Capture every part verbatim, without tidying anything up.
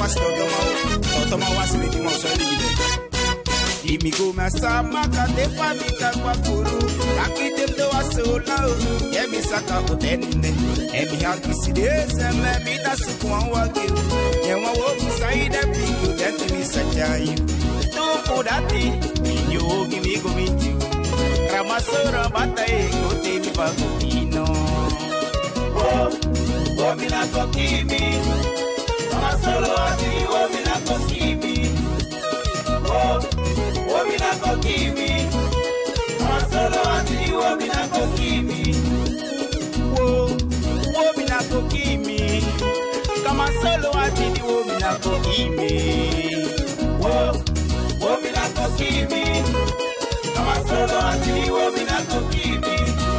mas toto mau, toto mau asli di mau soli de. Imigo masa maka depa mika kwa kuru, aki temdo asola, ye misaka utende, emi hakisi desa me mita sukuwa waki, ye wawo misaida pingu dente misajayi, tu pudati, minyo gimigo minju, ramasora batai kote mi bagupino. Oh, oh mina kokimi, ramasoro ati oh mina kokimi. Oh, oh mina kokimi, ramasoro ati oh mina kokimi. Oh, oh mina kokimi, kama solo ati oh mina kokimi. Oh, oh mina kokimi, kama solo ati oh mina kokimi.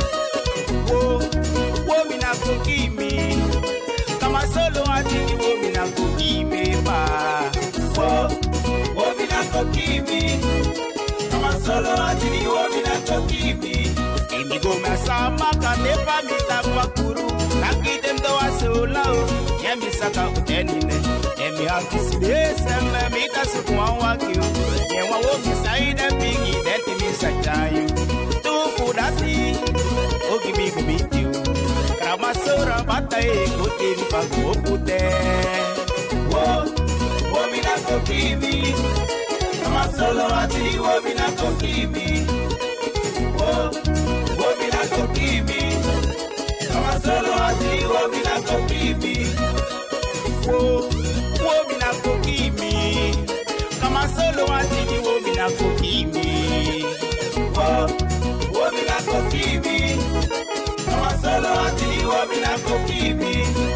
Oh, oh mina kokimi, kama solo ati oh mina kokimi ba. Oh, oh mina kokimi, kama solo ati oh mina kokimi. Imigo masama kanepa mita kwa kuru, nakite mdo asola o, yemi saka utenine, yemi hakisi desa me mita sukuwa wakio, yewa wo misaida pingi deti misajayu, tu pudati, ogi bigu bitiu, kramasora batai kote mipago pute. Wo, wo mina kokimi, kramasolo ati wo mina kokimi. Wo, wo mina kokimi, kramasolo ati wo mina kokimi. Wo, wo mina kokimi, kramasolo ati wo mina kokimi. Wo, wo mina kokimi, kramasolo ati wo mina kokimi.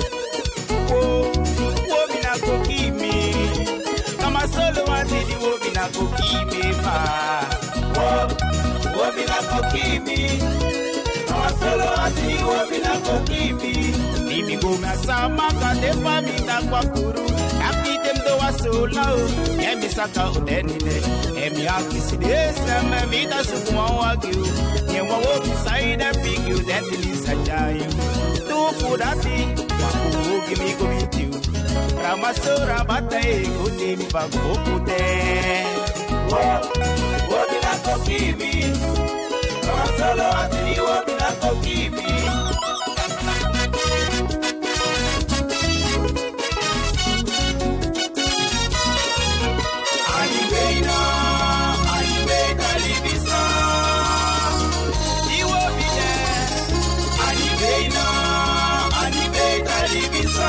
Wo, wo mina kokimi, kramasolo ati wo mina kokimi ba. Wo, wo mina kokimi, kramasolo ati wo mina kokimi. Imigo masama kadepa mita kwa kuru, nakite mdo asola o, yemi saka utenine, emi hakisi desa me mita sukuwa wakiu, yewa wo misaida pingi udenti misajayu, tu pudati, waku gimigo mitiu, ramasora batai kote mipago pute. Wo, wo mina kokimi, kramasolo ati wo mina kokimi. Alibeina, alibeina libisa, iwo bide. Alibeina, alibeina libisa.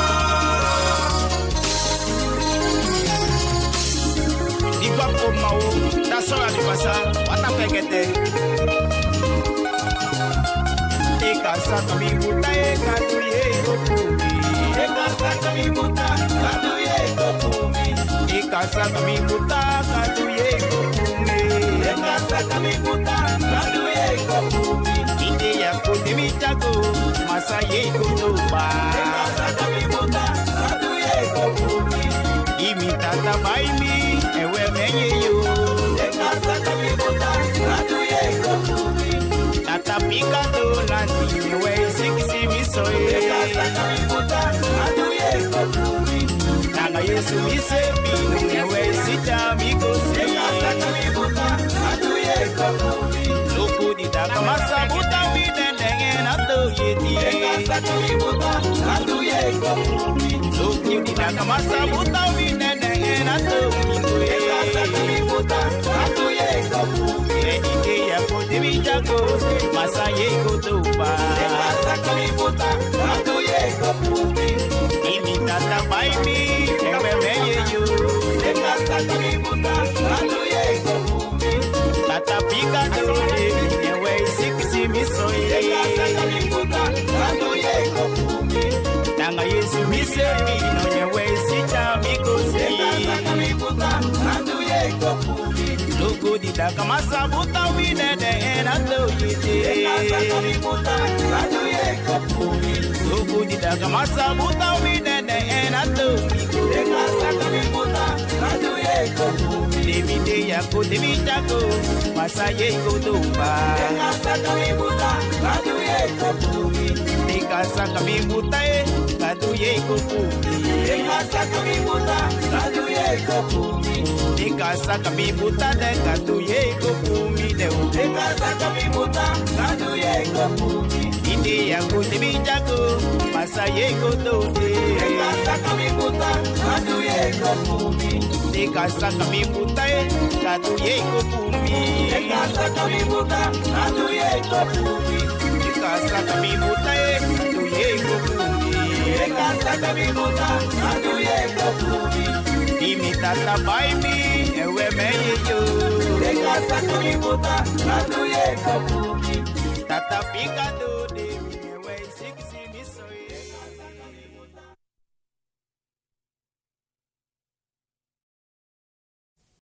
Igwa komao, tasora libasa, watapegete. Eka saka mimuta, eka tuye kokumi. Eka saka mimuta, katuye kokumi. Eka saka mimuta, katuye kokumi. Eka saka mimuta, katuye kokumi. Inde ya kote michako, masaye kotoba. Eka saka mimuta, katuye kokumi. Imitata baimi, ewe menye yo. Eka saka mimuta, katuye kokumi. Tata pika to lanti, ewe sikisi misoye. Eka saka mimuta, katuye kokumi. Nanga Yesu misebi, ewe sita mikosi. Eka saka mimuta, katuye kokumi. Loko didaka masabuta widendenge nato yeti. Eka saka mimuta, katuye kokumi. Loko didaka masabuta widendenge nato mingoye. Eka saka mimuta, katuye kokumi. Eke ya kote michako, masaye kotoba. Eka saka mimuta, katuye kokumi. Imitata baimi, ewe menye yo. Eka saka mimuta, katuye kokumi. Tata pika tole, ewe sikisi misoye. Eka saka mimuta, katuye kokumi. Nanga Yesu misebi, no ewe sita mikosi. Eka saka mimuta, katuye kokumi. Loko didaka masabuta winende enato yete. Eka saka mimuta, katuye kokumi. Loko didaka masabuta winende enato miko. Eka saka mimuta, katuye kokumi. Levide ya kote michako, masaye kotoba. Eka saka mimuta, katuye kokumi. Eka saka mimuta, kadu ye kopumi. Eka saka mi buta, kadu ye kopumi. Eka saka mi buta de kadu ye kopumi de o. Eka saka mi buta, kadu ye kopumi. Ide ya kuti mi jago, masa ye kodo de. Eka saka mi buta, kadu ye kopumi. Eka saka mi buta e, kadu ye kopumi. Eka saka mi buta, kadu ye kopumi. Eka saka mi buta e, kadu ye kopumi. Eka saka mi buta, kadu ye kopumi. Imi tata baby, ewe me ye yo. Eka saka mi buta, kadu ye kopumi. Tata picado.